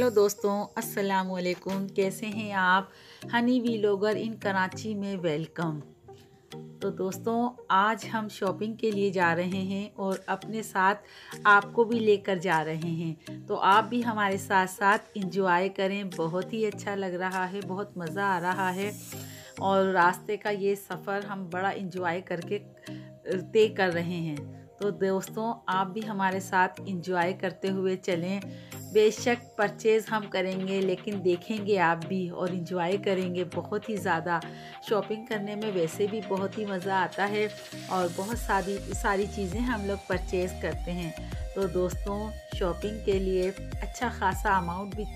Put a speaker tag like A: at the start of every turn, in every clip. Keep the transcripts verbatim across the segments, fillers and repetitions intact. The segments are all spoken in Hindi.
A: हेलो दोस्तों, अस्सलाम वालेकुम। कैसे हैं आप? हनी व्लॉगर इन कराची में वेलकम। तो दोस्तों, आज हम शॉपिंग के लिए जा रहे हैं और अपने साथ आपको भी लेकर जा रहे हैं। तो आप भी हमारे साथ साथ इंजॉय करें। बहुत ही अच्छा लग रहा है, बहुत मज़ा आ रहा है और रास्ते का ये सफ़र हम बड़ा इंजॉय करके तय कर रहे हैं। तो दोस्तों, आप भी हमारे साथ इंजॉय करते हुए चलें। बेशक परचेज़ हम करेंगे, लेकिन देखेंगे आप भी और इंजॉय करेंगे बहुत ही ज़्यादा। शॉपिंग करने में वैसे भी बहुत ही मज़ा आता है और बहुत सारी सारी चीज़ें हम लोग परचेज़ करते हैं। तो दोस्तों, शॉपिंग के लिए अच्छा खासा अमाउंट भी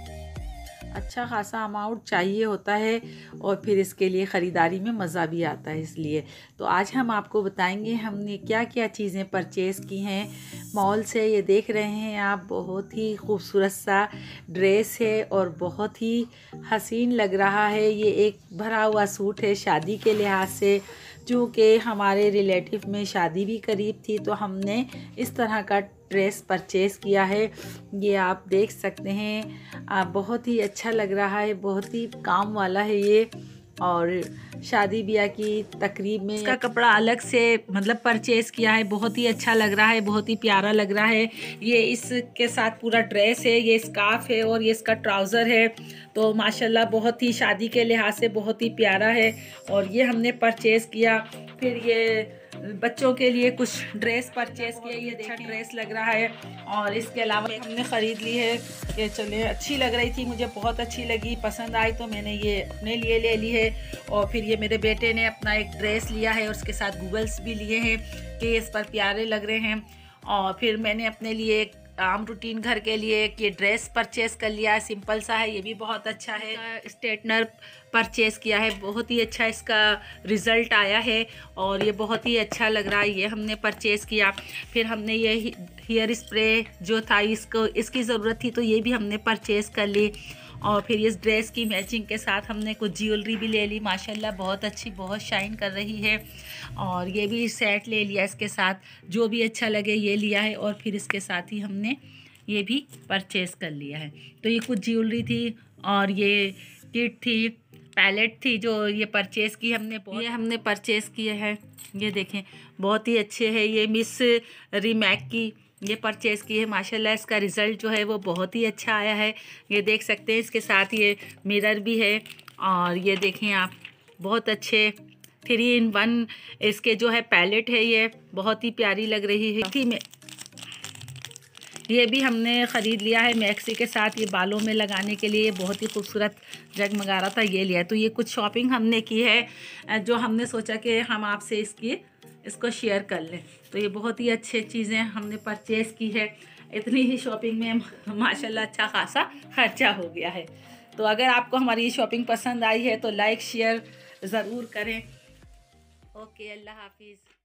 A: अच्छा खासा अमाउंट चाहिए होता है और फिर इसके लिए ख़रीदारी में मज़ा भी आता है। इसलिए तो आज हम आपको बताएंगे हमने क्या क्या चीज़ें परचेज़ की हैं मॉल से। ये देख रहे हैं आप, बहुत ही खूबसूरत सा ड्रेस है और बहुत ही हसीन लग रहा है। ये एक भरा हुआ सूट है शादी के लिहाज से, चूँकि हमारे रिलेटिव में शादी भी करीब थी तो हमने इस तरह का ड्रेस परचेज़ किया है। ये आप देख सकते हैं, आ, बहुत ही अच्छा लग रहा है, बहुत ही काम वाला है ये। और शादी ब्याह की तकरीब में इसका कपड़ा अलग से मतलब परचेज़ किया है। बहुत ही अच्छा लग रहा है, बहुत ही प्यारा लग रहा है। ये इसके साथ पूरा ड्रेस है, ये स्कार्फ है और ये इसका ट्राउज़र है। तो माशाल्लाह बहुत ही शादी के लिहाज से बहुत ही प्यारा है और ये हमने परचेज़ किया। फिर ये बच्चों के लिए कुछ ड्रेस परचेज़ किया, ये अच्छा ड्रेस लग रहा है। और इसके अलावा हमने ख़रीद ली है कि चले, अच्छी लग रही थी, मुझे बहुत अच्छी लगी, पसंद आई तो मैंने ये अपने लिए ले ली है। और फिर ये मेरे बेटे ने अपना एक ड्रेस लिया है और उसके साथ गूगल्स भी लिए हैं कि इस पर प्यारे लग रहे हैं। और फिर मैंने अपने लिए एक आम रूटीन घर के लिए एक ये ड्रेस परचेज़ कर लिया है, सिंपल सा है, ये भी बहुत अच्छा है। स्ट्रेटनर परचेज़ किया है, बहुत ही अच्छा इसका रिज़ल्ट आया है और ये बहुत ही अच्छा लग रहा है, ये हमने परचेज़ किया। फिर हमने ये हेयर स्प्रे जो था, इसको इसकी ज़रूरत थी तो ये भी हमने परचेज़ कर ली। और फिर इस ड्रेस की मैचिंग के साथ हमने कुछ ज्वेलरी भी ले ली, माशाल्लाह बहुत अच्छी, बहुत शाइन कर रही है। और ये भी सेट ले लिया इसके साथ, जो भी अच्छा लगे ये लिया है। और फिर इसके साथ ही हमने ये भी परचेज़ कर लिया है। तो ये कुछ ज्वेलरी थी और ये किट थी, पैलेट थी जो ये परचेज़ की हमने। ये हमने परचेज़ किए हैं, ये देखें बहुत ही अच्छे हैं। ये मिस रीमैक की ये परचेज़ की है, माशाल्लाह इसका रिज़ल्ट जो है वो बहुत ही अच्छा आया है। ये देख सकते हैं, इसके साथ ये मिरर भी है और ये देखें आप, बहुत अच्छे थ्री इन वन इसके जो है पैलेट है, ये बहुत ही प्यारी लग रही है। इसी में ये भी हमने ख़रीद लिया है मैक्सी के साथ, ये बालों में लगाने के लिए बहुत ही खूबसूरत जगमगा रहा था, ये लिया है। तो ये कुछ शॉपिंग हमने की है जो हमने सोचा कि हम आपसे इसकी इसको शेयर कर लें। तो ये बहुत ही अच्छी चीज़ें हमने परचेज़ की है। इतनी ही शॉपिंग में माशाल्लाह अच्छा खासा खर्चा हो गया है। तो अगर आपको हमारी ये शॉपिंग पसंद आई है तो लाइक शेयर ज़रूर करें। ओके, अल्लाह हाफिज़।